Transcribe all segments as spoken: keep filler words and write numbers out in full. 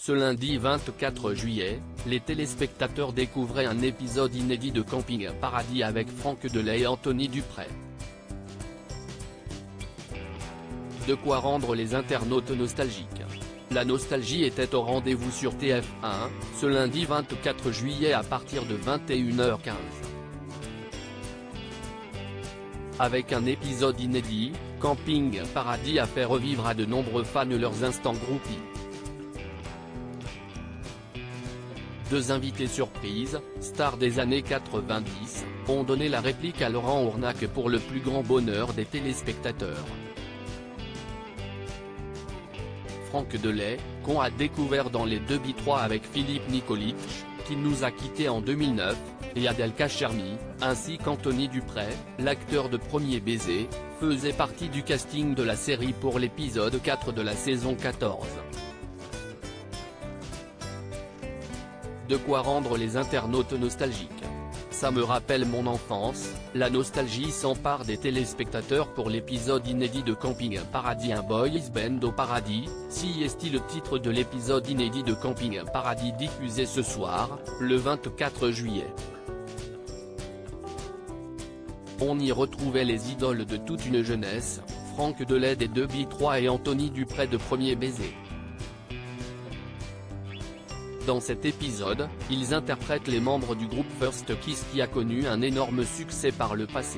Ce lundi vingt-quatre juillet, les téléspectateurs découvraient un épisode inédit de Camping Paradis avec Franck Delay et Anthony Dupret. De quoi rendre les internautes nostalgiques. La nostalgie était au rendez-vous sur T F un, ce lundi vingt-quatre juillet à partir de vingt et une heures quinze. Avec un épisode inédit, Camping Paradis a fait revivre à de nombreux fans leurs instants groupies. Deux invités surprises, stars des années quatre-vingt-dix, ont donné la réplique à Laurent Ournac pour le plus grand bonheur des téléspectateurs. Franck Delay, qu'on a découvert dans les deux bi trois avec Philippe Nicolic, qui nous a quittés en deux mille neuf, et Adel Kachermi, ainsi qu'Anthony Dupret, l'acteur de Premier Baiser, faisait partie du casting de la série pour l'épisode quatre de la saison quatorze. De quoi rendre les internautes nostalgiques. Ça me rappelle mon enfance, la nostalgie s'empare des téléspectateurs pour l'épisode inédit de Camping Paradis, un boys band au paradis, si est le titre de l'épisode inédit de Camping Paradis diffusé ce soir, le vingt-quatre juillet. On y retrouvait les idoles de toute une jeunesse, Franck Delay des deux bi trois et Anthony Dupret de Premier Baiser. Dans cet épisode, ils interprètent les membres du groupe First Kiss qui a connu un énorme succès par le passé.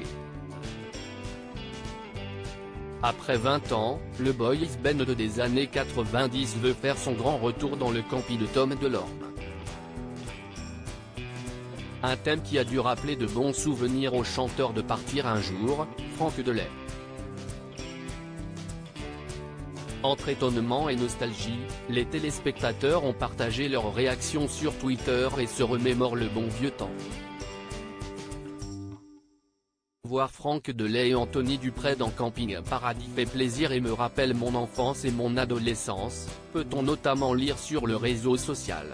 Après vingt ans, le boys band des années quatre-vingt-dix veut faire son grand retour dans le campi de Tom Delorme. Un thème qui a dû rappeler de bons souvenirs aux chanteurs de Partir un jour, Franck Delay. Entre étonnement et nostalgie, les téléspectateurs ont partagé leurs réactions sur Twitter et se remémorent le bon vieux temps. Voir Franck Delay et Anthony Dupret dans Camping Paradis fait plaisir et me rappelle mon enfance et mon adolescence, peut-on notamment lire sur le réseau social.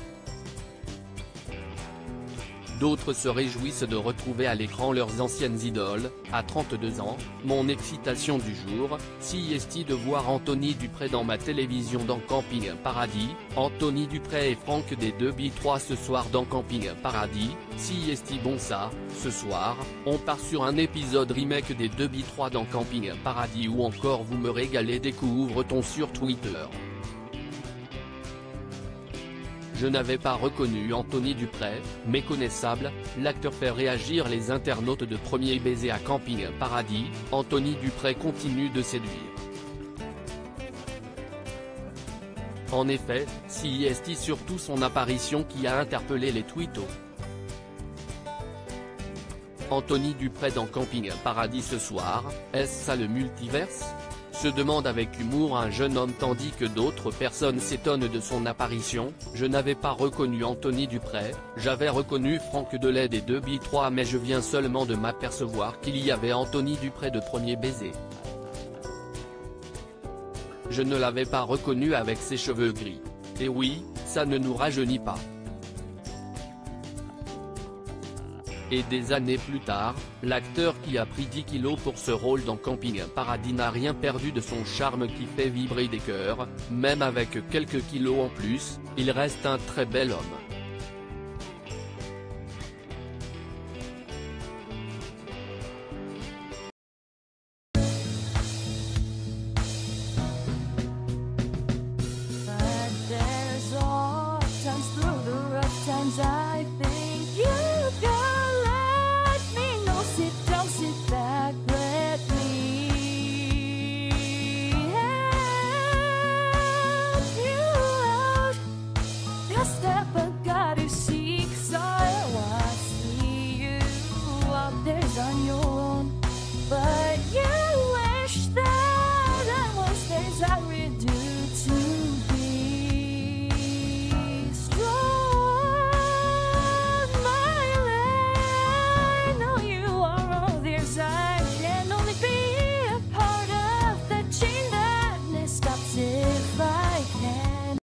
D'autres se réjouissent de retrouver à l'écran leurs anciennes idoles. À trente-deux ans, mon excitation du jour, si est de voir Anthony Dupret dans ma télévision dans Camping Paradis, Anthony Dupret et Franck des deux bi trois ce soir dans Camping Paradis, si est bon ça, ce soir, on part sur un épisode remake des deux bi trois dans Camping Paradis ou encore vous me régalez, découvre-t-on sur Twitter. Je n'avais pas reconnu Anthony Dupret, méconnaissable, l'acteur fait réagir les internautes de Premier Baiser à Camping Paradis, Anthony Dupret continue de séduire. En effet, si est surtout son apparition qui a interpellé les twittos. Anthony Dupret dans Camping Paradis ce soir, est-ce ça le multiverse ? Se demande avec humour un jeune homme tandis que d'autres personnes s'étonnent de son apparition. Je n'avais pas reconnu Anthony Dupret, j'avais reconnu Franck Delay des deux bi trois mais je viens seulement de m'apercevoir qu'il y avait Anthony Dupret de Premier Baiser. Je ne l'avais pas reconnu avec ses cheveux gris. Et oui, ça ne nous rajeunit pas. Et des années plus tard, l'acteur qui a pris dix kilos pour ce rôle dans Camping Paradis n'a rien perdu de son charme qui fait vibrer des cœurs, même avec quelques kilos en plus, il reste un très bel homme.